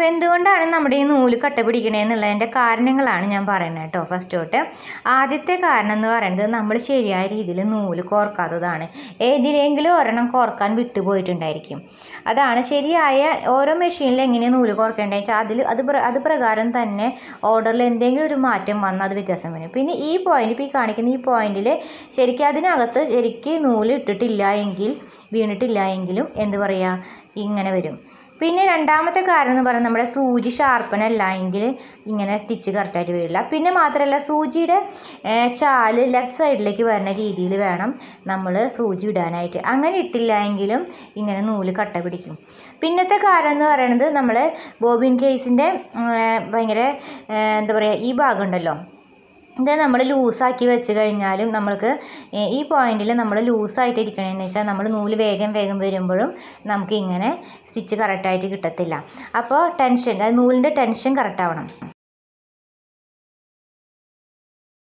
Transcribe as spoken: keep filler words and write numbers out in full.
അപ്പോൾ എന്തുകൊണ്ടാണ് നമ്മുടെ ഈ നൂല് കട്ട പിടിക്കണേന്നുള്ളതിൻ്റെ കാരണങ്ങളാണ് ഞാൻ പറയുന്നത് കേട്ടോ. ഫസ്റ്റ് തൊട്ട് ആദ്യത്തെ കാരണം എന്ന് പറയുന്നത് നമ്മൾ ശരിയായ രീതിയിൽ നൂല് കോർക്കാത്തതാണ്. ഏതിലെങ്കിലും ഒരെണ്ണം കോർക്കാൻ വിട്ടുപോയിട്ടുണ്ടായിരിക്കും. അതാണ് ശരിയായ ഓരോ മെഷീനിൽ എങ്ങനെയാണ് നൂല് കോർക്കേണ്ടത് വെച്ചാൽ അതിൽ അത് അത് പ്രകാരം തന്നെ ഓർഡറിൽ എന്തെങ്കിലും ഒരു മാറ്റം വന്നാൽ അത് വ്യത്യാസം വരും. പിന്നെ ഈ പോയിന്റ് ഇപ്പോൾ ഈ കാണിക്കുന്ന ഈ പോയിന്റിൽ ശരിക്കും അതിനകത്ത് ശരിക്ക് നൂല് ഇട്ടിട്ടില്ല എങ്കിൽ വീണിട്ടില്ല എങ്കിലും എന്ത് പറയുക ഇങ്ങനെ വരും. പിന്നെ രണ്ടാമത്തെ കാര്യം എന്ന് പറയുന്നത് നമ്മുടെ സൂചി ഷാർപ്പനല്ല എങ്കിൽ ഇങ്ങനെ സ്റ്റിച്ച് കറക്റ്റായിട്ട് വീഴില്ല. പിന്നെ മാത്രമല്ല സൂചിയുടെ ചാല് ലെഫ്റ്റ് സൈഡിലേക്ക് വരുന്ന രീതിയിൽ വേണം നമ്മൾ സൂചി ഇടാനായിട്ട്. അങ്ങനെ ഇട്ടില്ല എങ്കിലും ഇങ്ങനെ നൂല് കട്ട പിടിക്കും. പിന്നത്തെ കാര്യം എന്ന് പറയുന്നത് നമ്മൾ ബോബിൻ കേസിൻ്റെ ഭയങ്കര എന്താ പറയുക ഈ ഭാഗം ഉണ്ടല്ലോ, ഇത് നമ്മൾ ലൂസാക്കി വെച്ച് കഴിഞ്ഞാലും നമ്മൾക്ക് ഈ പോയിന്റിൽ നമ്മൾ ലൂസായിട്ട് ഇരിക്കണമെന്ന് വെച്ചാൽ നമ്മൾ നൂല് വേഗം വേഗം വരുമ്പോഴും നമുക്ക് ഇങ്ങനെ സ്റ്റിച്ച് കറക്റ്റായിട്ട് കിട്ടത്തില്ല. അപ്പോൾ ടെൻഷൻ, നൂലിൻ്റെ ടെൻഷൻ കറക്റ്റ് ആവണം.